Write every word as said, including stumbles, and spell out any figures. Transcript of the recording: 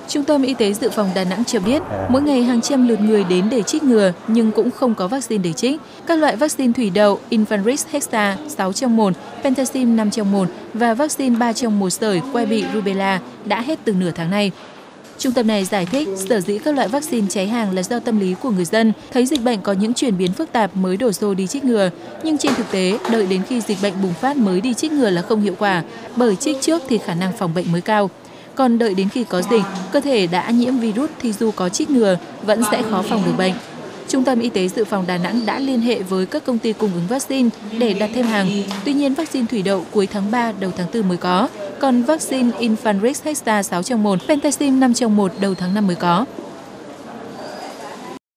Trung tâm Y tế Dự phòng Đà Nẵng cho biết, mỗi ngày hàng trăm lượt người đến để trích ngừa nhưng cũng không có vaccine để trích. Các loại vaccine thủy đậu Infanrix Hexa sáu trong một, Pentaxim năm trong một và vaccine ba trong một sởi quai bị rubella đã hết từ nửa tháng nay. Trung tâm này giải thích sở dĩ các loại vaccine cháy hàng là do tâm lý của người dân, thấy dịch bệnh có những chuyển biến phức tạp mới đổ xô đi trích ngừa. Nhưng trên thực tế, đợi đến khi dịch bệnh bùng phát mới đi trích ngừa là không hiệu quả, bởi trích trước thì khả năng phòng bệnh mới cao. Còn đợi đến khi có dịch, cơ thể đã nhiễm virus thì dù có trích ngừa, vẫn sẽ khó phòng được bệnh. Trung tâm Y tế Dự phòng Đà Nẵng đã liên hệ với các công ty cung ứng vaccine để đặt thêm hàng. Tuy nhiên, vaccine thủy đậu cuối tháng ba, đầu tháng tư mới có. Còn vaccine Infanrix Hexa sáu trong một, Pentaxim năm trong một đầu tháng năm mới có.